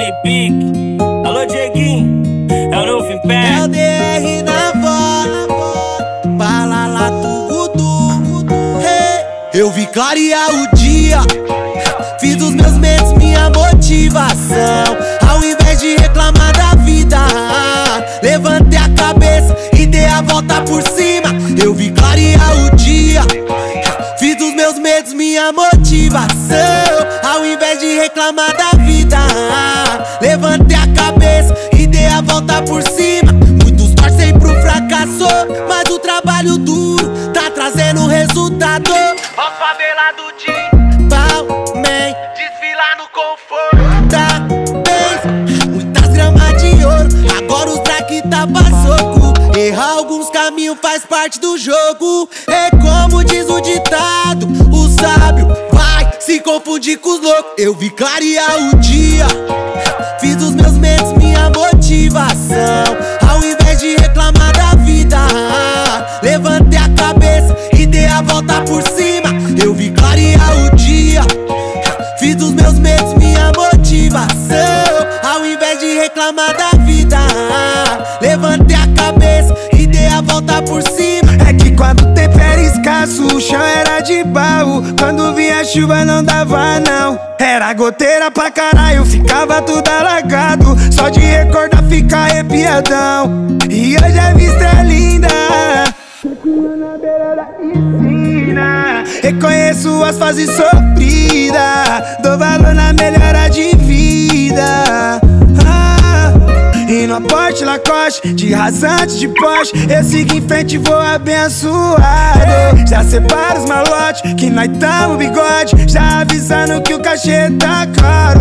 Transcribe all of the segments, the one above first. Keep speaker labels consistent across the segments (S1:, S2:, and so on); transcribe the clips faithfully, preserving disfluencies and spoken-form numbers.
S1: D J Big, alô Dieguinho, é o novo Império.
S2: É o D R na voz, balala tudo. Hey. Eu vi clarear o dia, fiz dos meus medos minha motivação. Ao invés de reclamar da vida, levantei a cabeça e dei a volta por cima. Eu vi clarear o dia, fiz dos meus medos minha motivação. Ao invés de reclamar da vida, levantei a cabeça e dei a volta por cima. Muitos torcem pro fracasso, mas o trabalho duro tá trazendo resultado.
S3: Ó favelado de
S2: Palmem,
S3: desfilar no conforto.
S2: tá bem, muitas gramas de ouro, agora os traque tá pra soco. Errar alguns caminhos faz parte do jogo. É como diz o ditado, o sábio vai se confundir com os loucos. Eu vi clarear o dia, fiz dos meus medos minha motivação. Ao invés de reclamar da vida, levantei a cabeça e dei a volta por cima. Eu vi clarear o dia, fiz dos meus medos minha motivação. Ao invés de reclamar da vida, levantei a cabeça e dei a volta por cima.
S4: É que quando o tempo era escasso, o chão era de barro. Quando vinha chuva não dava não, era goteira pra caralho, ficava tudo alagado. Só de recordar fica arrepiadão. E hoje a vista é linda, na beira da piscina. Reconheço as fases sofridas, dou valor na melhora de vida. ah, E no aporte Lacoste, de rasante, de Porsche, eu sigo em frente e vou abençoado. Já separa os malotes, que nós tamo bigode, já avisando que o cachê tá caro.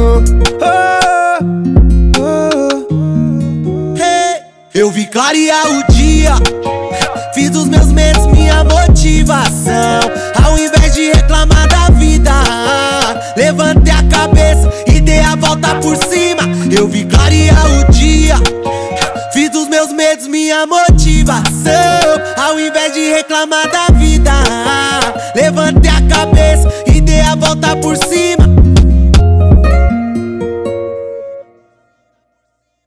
S4: oh, oh.
S2: Hey. Eu vi clarear o dia, fiz dos meus medos minha motivação. Ao invés de reclamar da vida, levantei a cabeça e dei a volta por cima. Eu vi clarear o dia, fiz dos meus medos minha motivação. Ao invés de reclamar da